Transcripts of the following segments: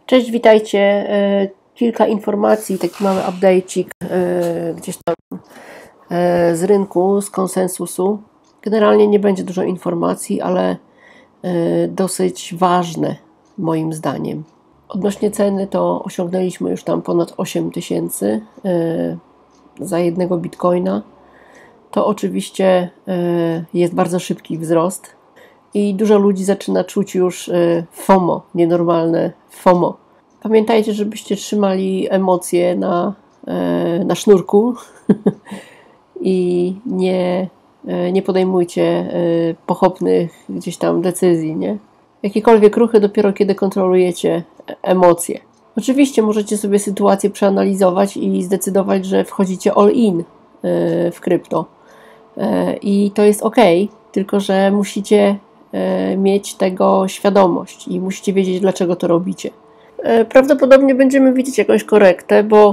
Cześć, witajcie. Kilka informacji, taki mały update'cik gdzieś tam z rynku, z konsensusu. Generalnie nie będzie dużo informacji, ale dosyć ważne moim zdaniem. Odnośnie ceny to osiągnęliśmy już tam ponad 8000 za jednego bitcoina. To oczywiście jest bardzo szybki wzrost i dużo ludzi zaczyna czuć już FOMO, nienormalne FOMO. Pamiętajcie, żebyście trzymali emocje na sznurku i nie podejmujcie pochopnych gdzieś tam decyzji, nie? Jakiekolwiek ruchy dopiero kiedy kontrolujecie emocje. Oczywiście możecie sobie sytuację przeanalizować i zdecydować, że wchodzicie all in w krypto. I to jest ok, tylko że musicie mieć tego świadomość i musicie wiedzieć, dlaczego to robicie. Prawdopodobnie będziemy widzieć jakąś korektę, bo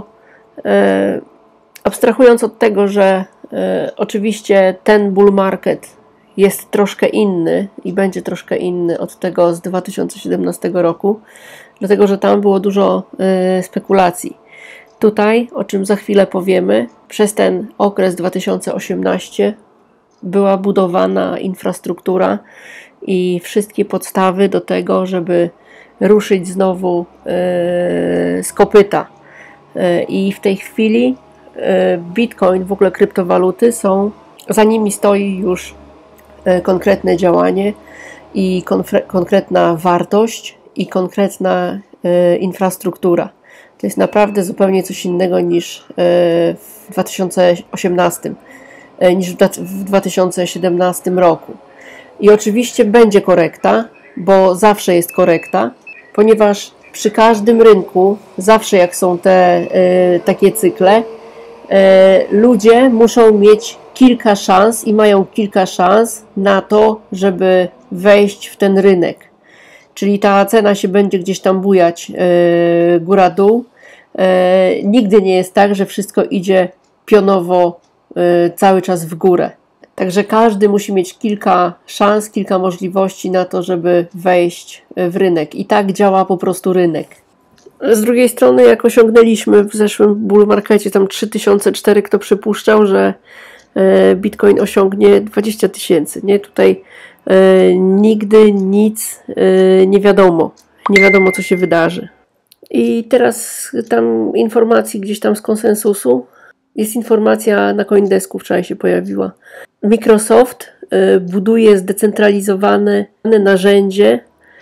abstrahując od tego, że oczywiście ten bull market jest troszkę inny i będzie troszkę inny od tego z 2017 roku, dlatego że tam było dużo spekulacji. Tutaj, o czym za chwilę powiemy, przez ten okres 2018 była budowana infrastruktura i wszystkie podstawy do tego, żeby ruszyć znowu z kopyta. I w tej chwili Bitcoin, w ogóle kryptowaluty za nimi stoi już konkretne działanie i konkretna wartość i konkretna infrastruktura. To jest naprawdę zupełnie coś innego niż w 2018, niż w 2017 roku. I oczywiście będzie korekta, bo zawsze jest korekta, ponieważ przy każdym rynku, zawsze jak są te takie cykle, ludzie muszą mieć kilka szans i mają kilka szans na to, żeby wejść w ten rynek. Czyli ta cena się będzie gdzieś tam bujać góra-dół. Nigdy nie jest tak, że wszystko idzie pionowo cały czas w górę. Także każdy musi mieć kilka szans, kilka możliwości na to, żeby wejść w rynek. I tak działa po prostu rynek. Z drugiej strony, jak osiągnęliśmy w zeszłym bull markecie tam 3004, kto przypuszczał, że Bitcoin osiągnie 20 000. Nie? Tutaj nigdy nic nie wiadomo. Nie wiadomo, co się wydarzy. I teraz tam informacji gdzieś tam z konsensusu. Jest informacja na CoinDesku, wczoraj się pojawiła. Microsoft buduje zdecentralizowane narzędzie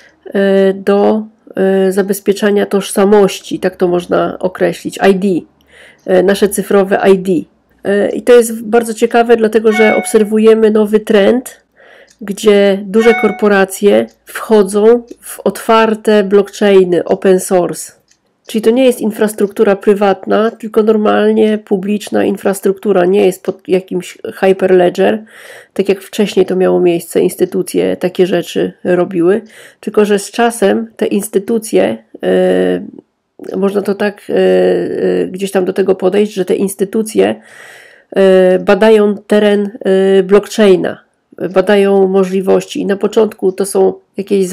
do zabezpieczania tożsamości, tak to można określić, ID, nasze cyfrowe ID. I to jest bardzo ciekawe, dlatego że obserwujemy nowy trend, gdzie duże korporacje wchodzą w otwarte blockchainy, open source. Czyli to nie jest infrastruktura prywatna, tylko normalnie publiczna infrastruktura. Nie jest pod jakimś Hyperledger, tak jak wcześniej to miało miejsce, instytucje takie rzeczy robiły. Tylko że z czasem te instytucje, można to tak gdzieś tam do tego podejść, że te instytucje badają teren blockchaina, badają możliwości i na początku to są jakieś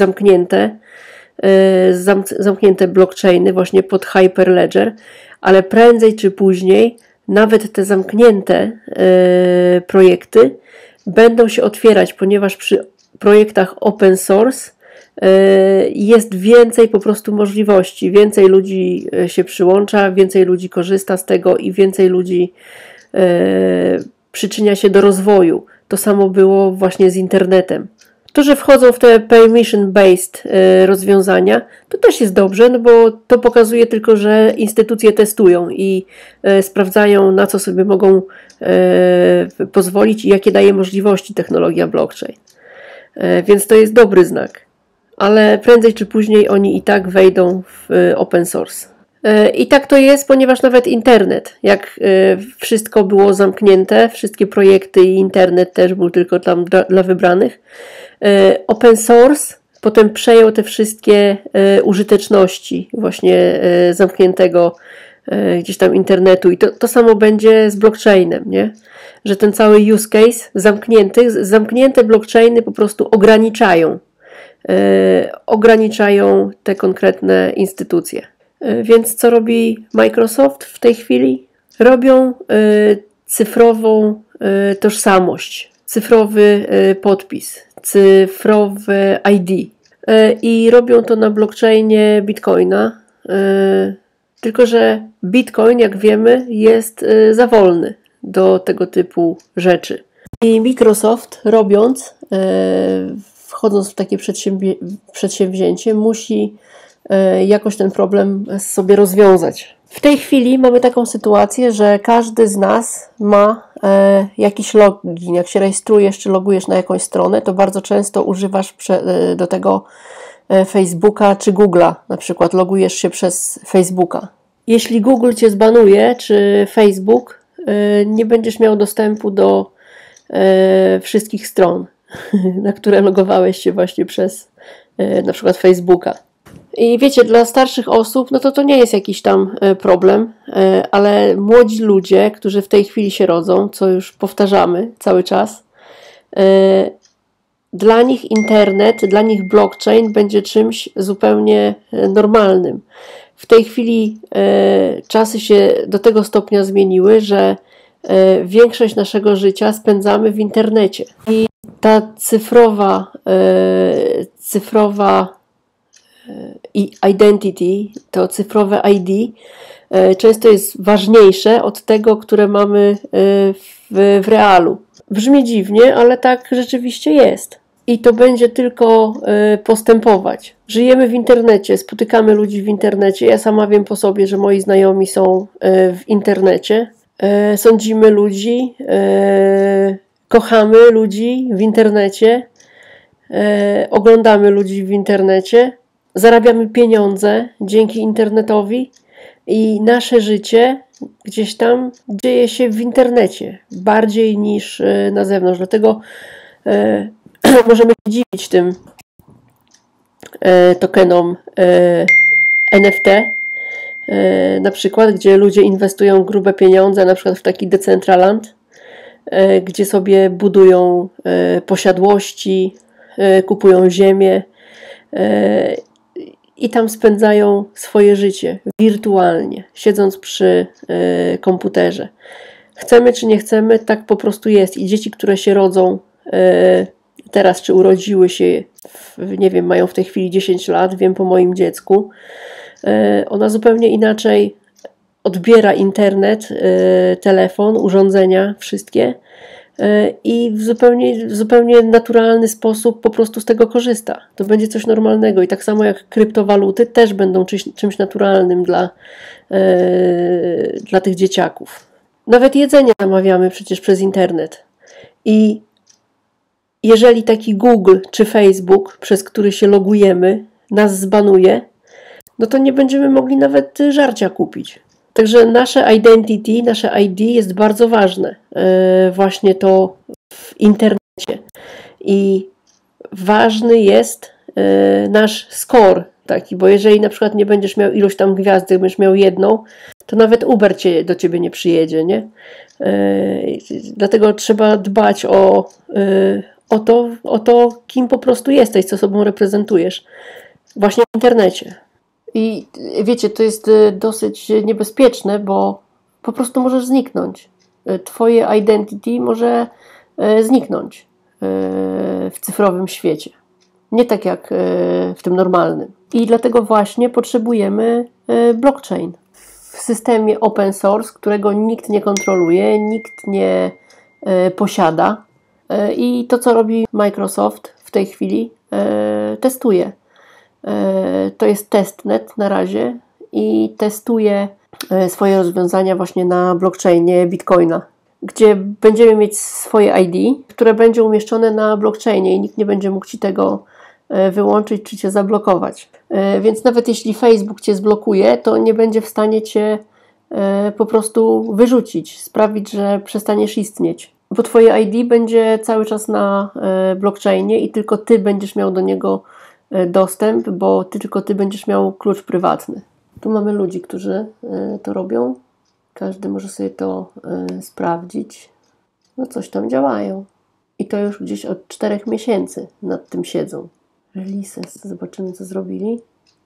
zamknięte blockchainy właśnie pod Hyperledger, ale prędzej czy później nawet te zamknięte projekty będą się otwierać, ponieważ przy projektach open source jest więcej po prostu możliwości, więcej ludzi się przyłącza, więcej ludzi korzysta z tego i więcej ludzi przyczynia się do rozwoju. To samo było właśnie z internetem. To, że wchodzą w te permission-based rozwiązania, to też jest dobrze, no bo to pokazuje tylko, że instytucje testują i sprawdzają, na co sobie mogą pozwolić i jakie daje możliwości technologia blockchain. Więc to jest dobry znak. Ale prędzej czy później oni i tak wejdą w open source. I tak to jest, ponieważ nawet internet, jak wszystko było zamknięte, wszystkie projekty i internet też był tylko tam dla wybranych, open source potem przejął te wszystkie użyteczności właśnie zamkniętego gdzieś tam internetu i to samo będzie z blockchainem, nie? Że ten cały use case zamknięte blockchainy po prostu ograniczają ograniczają te konkretne instytucje. Więc co robi Microsoft w tej chwili? Robią cyfrową tożsamość, cyfrowy podpis, cyfrowe ID. I robią to na blockchainie Bitcoina. Tylko że Bitcoin, jak wiemy, jest za wolny do tego typu rzeczy. I Microsoft, wchodząc w takie przedsięwzięcie, musi jakoś ten problem sobie rozwiązać. W tej chwili mamy taką sytuację, że każdy z nas ma jakiś login. Jak się rejestrujesz czy logujesz na jakąś stronę, to bardzo często używasz do tego Facebooka czy Google'a. Na przykład logujesz się przez Facebooka. Jeśli Google cię zbanuje, czy Facebook, nie będziesz miał dostępu do wszystkich stron, na które logowałeś się właśnie przez na przykład Facebooka. I wiecie, dla starszych osób, no to nie jest jakiś tam problem, ale młodzi ludzie, którzy w tej chwili się rodzą, co już powtarzamy cały czas, dla nich internet, dla nich blockchain będzie czymś zupełnie normalnym. W tej chwili czasy się do tego stopnia zmieniły, że większość naszego życia spędzamy w internecie. I ta cyfrowa identity, to cyfrowe ID często jest ważniejsze od tego, które mamy w realu. Brzmi dziwnie, ale tak rzeczywiście jest. I to będzie tylko postępować. Żyjemy w internecie, spotykamy ludzi w internecie. Ja sama wiem po sobie, że moi znajomi są w internecie. Sądzimy ludzi, kochamy ludzi w internecie, oglądamy ludzi w internecie, zarabiamy pieniądze dzięki internetowi i nasze życie gdzieś tam dzieje się w internecie bardziej niż na zewnątrz. Dlatego możemy się dziwić tym tokenom NFT, na przykład, gdzie ludzie inwestują grube pieniądze, na przykład w taki Decentraland, gdzie sobie budują posiadłości, kupują ziemię i tam spędzają swoje życie wirtualnie, siedząc przy komputerze. Chcemy czy nie chcemy, tak po prostu jest. I dzieci, które się rodzą teraz, czy urodziły się, nie wiem, mają w tej chwili 10 lat, wiem po moim dziecku, ona zupełnie inaczej odbiera internet, telefon, urządzenia, wszystkie i w zupełnie naturalny sposób po prostu z tego korzysta. To będzie coś normalnego i tak samo jak kryptowaluty też będą czymś naturalnym dla tych dzieciaków. Nawet jedzenie zamawiamy przecież przez internet. I jeżeli taki Google czy Facebook, przez który się logujemy, nas zbanuje, no to nie będziemy mogli nawet żarcia kupić. Także nasze identity, nasze ID jest bardzo ważne. Właśnie to w internecie. I ważny jest nasz score taki, bo jeżeli na przykład nie będziesz miał ilość tam gwiazdek, będziesz miał jedną, to nawet Uber do ciebie nie przyjedzie, nie? Dlatego trzeba dbać o to, kim po prostu jesteś, co sobą reprezentujesz. Właśnie w internecie. I wiecie, to jest dosyć niebezpieczne, bo po prostu możesz zniknąć. Twoje identity może zniknąć w cyfrowym świecie. Nie tak jak w tym normalnym. I dlatego właśnie potrzebujemy blockchain. W systemie open source, którego nikt nie kontroluje, nikt nie posiada. I to, co robi Microsoft w tej chwili, testuje. To jest testnet na razie i testuje swoje rozwiązania właśnie na blockchainie Bitcoina, gdzie będziemy mieć swoje ID, które będzie umieszczone na blockchainie i nikt nie będzie mógł ci tego wyłączyć czy cię zablokować. Więc nawet jeśli Facebook cię zblokuje, to nie będzie w stanie cię po prostu wyrzucić, sprawić, że przestaniesz istnieć. Bo twoje ID będzie cały czas na blockchainie i tylko ty będziesz miał do niego dostęp, bo tylko ty będziesz miał klucz prywatny. Tu mamy ludzi, którzy to robią. Każdy może sobie to sprawdzić. No coś tam działają. I to już gdzieś od 4 miesięcy nad tym siedzą. Releases. Zobaczymy, co zrobili.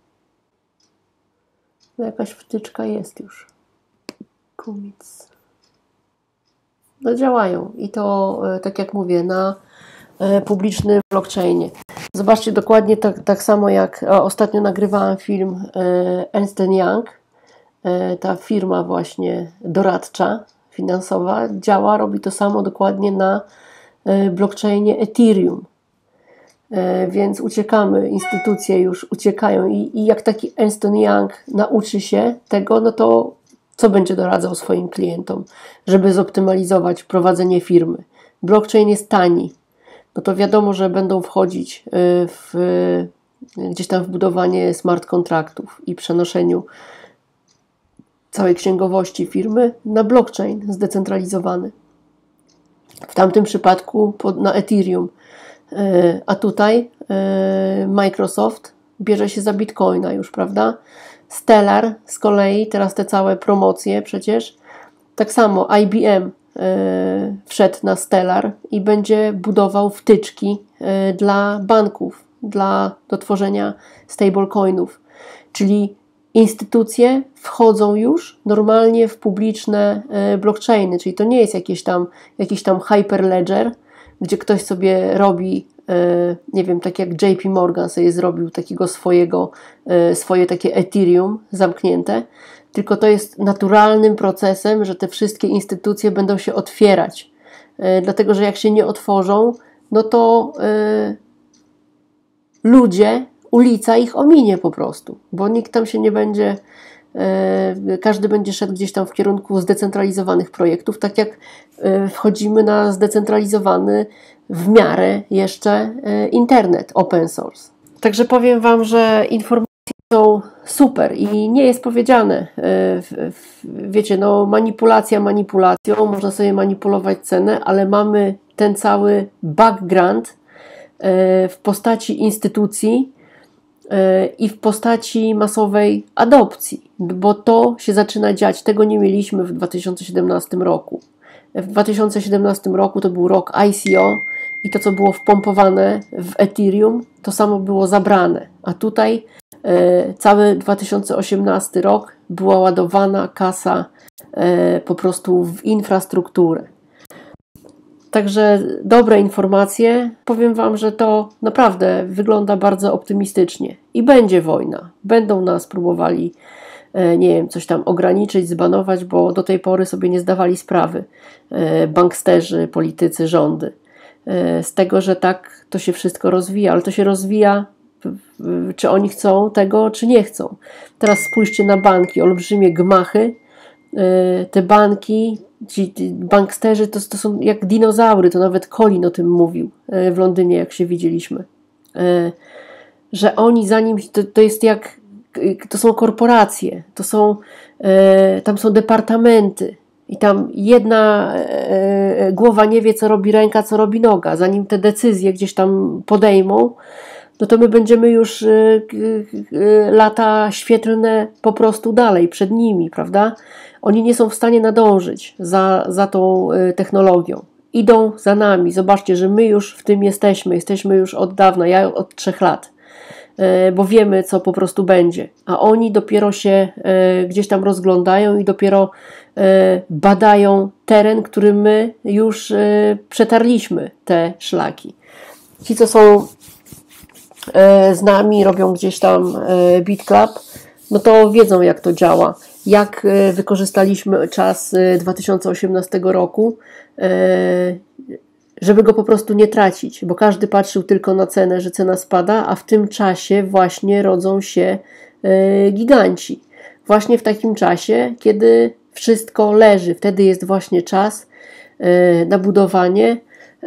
No jakaś wtyczka jest już. Commits. No działają. I to, tak jak mówię, na publicznym blockchainie. Zobaczcie dokładnie tak samo jak ostatnio nagrywałam film Ernst Young. Ta firma właśnie doradcza, finansowa działa, robi to samo dokładnie na blockchainie Ethereum. Więc uciekamy, instytucje już uciekają i jak taki Ernst Young nauczy się tego, no to co będzie doradzał swoim klientom, żeby zoptymalizować prowadzenie firmy. Blockchain jest tani, no to wiadomo, że będą wchodzić gdzieś tam w budowanie smart kontraktów i przenoszeniu całej księgowości firmy na blockchain zdecentralizowany. W tamtym przypadku na Ethereum. A tutaj Microsoft bierze się za Bitcoina już, prawda? Stellar z kolei, teraz te całe promocje przecież, tak samo IBM wszedł na Stellar i będzie budował wtyczki dla banków, do tworzenia stablecoinów, czyli instytucje wchodzą już normalnie w publiczne blockchainy, czyli to nie jest jakiś tam hyperledger, gdzie ktoś sobie robi, nie wiem, tak jak JP Morgan sobie zrobił takiego swoje takie Ethereum zamknięte, tylko to jest naturalnym procesem, że te wszystkie instytucje będą się otwierać, dlatego że jak się nie otworzą, no to ludzie, ulica ich ominie po prostu, bo nikt tam się nie będzie, każdy będzie szedł gdzieś tam w kierunku zdecentralizowanych projektów, tak jak wchodzimy na zdecentralizowany w miarę jeszcze internet, open source. Także powiem Wam, że informacje są super i nie jest powiedziane, wiecie, no manipulacja manipulacją, można sobie manipulować cenę, ale mamy ten cały background w postaci instytucji i w postaci masowej adopcji, bo to się zaczyna dziać. Tego nie mieliśmy w 2017 roku. W 2017 roku to był rok ICO i to, co było wpompowane w Ethereum, to samo było zabrane. A tutaj cały 2018 rok była ładowana kasa po prostu w infrastrukturę. Także dobre informacje. Powiem Wam, że to naprawdę wygląda bardzo optymistycznie. I będzie wojna. Będą nas próbowali, nie wiem, coś tam ograniczyć, zbanować, bo do tej pory sobie nie zdawali sprawy banksterzy, politycy, rządy z tego, że tak to się wszystko rozwija. Ale to się rozwija, czy oni chcą tego, czy nie chcą. Teraz spójrzcie na banki, olbrzymie gmachy. Te banki, ci banksterzy to są jak dinozaury, to nawet Colin o tym mówił w Londynie, jak się widzieliśmy. Że oni zanim, to jest jak, to są korporacje, tam są departamenty i tam jedna głowa nie wie, co robi ręka, co robi noga. Zanim te decyzje gdzieś tam podejmą, no to my będziemy już lata świetlne po prostu dalej, przed nimi, prawda? Oni nie są w stanie nadążyć za tą technologią. Idą za nami. Zobaczcie, że my już w tym jesteśmy. Jesteśmy już od dawna, ja od 3 lat, bo wiemy, co po prostu będzie. A oni dopiero się gdzieś tam rozglądają i dopiero badają teren, który my już przetarliśmy, te szlaki. Ci, co są z nami, robią gdzieś tam BitClub, no to wiedzą, jak to działa. Jak wykorzystaliśmy czas 2018 roku, żeby go po prostu nie tracić, bo każdy patrzył tylko na cenę, że cena spada, a w tym czasie właśnie rodzą się giganci. Właśnie w takim czasie, kiedy wszystko leży, wtedy jest właśnie czas na budowanie,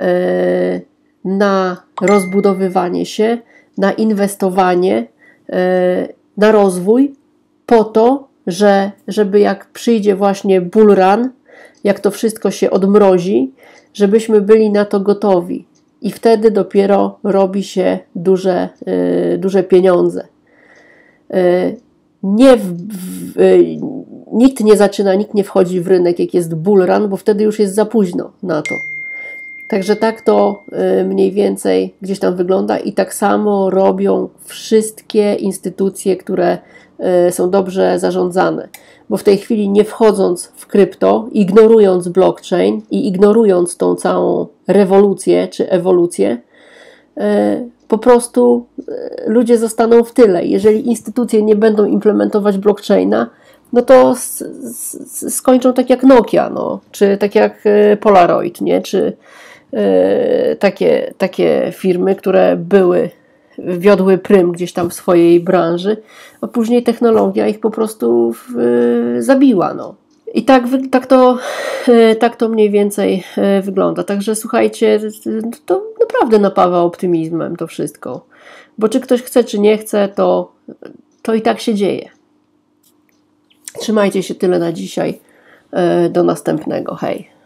na rozbudowywanie się, na inwestowanie, na rozwój, po to, żeby jak przyjdzie właśnie bull run, jak to wszystko się odmrozi, żebyśmy byli na to gotowi. I wtedy dopiero robi się duże pieniądze. Nikt nie zaczyna, nikt nie wchodzi w rynek, jak jest bull run, bo wtedy już jest za późno na to. Także tak to mniej więcej gdzieś tam wygląda i tak samo robią wszystkie instytucje, które są dobrze zarządzane. Bo w tej chwili nie wchodząc w krypto, ignorując blockchain i ignorując tą całą rewolucję czy ewolucję, po prostu ludzie zostaną w tyle. Jeżeli instytucje nie będą implementować blockchaina, no to skończą tak jak Nokia, no, czy tak jak Polaroid, nie? Czy takie firmy, które wiodły prym gdzieś tam w swojej branży, a później technologia ich po prostu zabiła. No. I tak to mniej więcej wygląda. Także słuchajcie, to naprawdę napawa optymizmem to wszystko. Bo czy ktoś chce, czy nie chce, to i tak się dzieje. Trzymajcie się, tyle na dzisiaj. Do następnego. Hej.